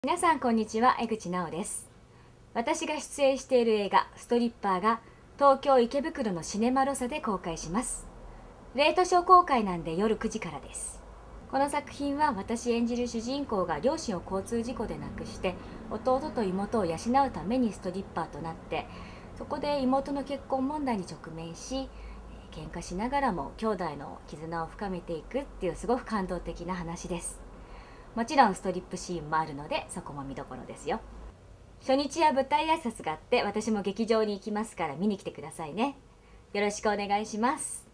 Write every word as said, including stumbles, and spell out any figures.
皆さんこんにちは、江口直です。私が出演している映画「ストリッパー」が東京池袋のシネマロサで公開します。レートショー公開なんで夜くじからです。この作品は私演じる主人公が両親を交通事故で亡くして弟と妹を養うためにストリッパーとなって、そこで妹の結婚問題に直面し、喧嘩しながらも兄弟の絆を深めていくっていうすごく感動的な話です。もちろんストリップシーンもあるので、そこも見どころですよ。初日は舞台挨拶があって、私も劇場に行きますから見に来てくださいね。よろしくお願いします。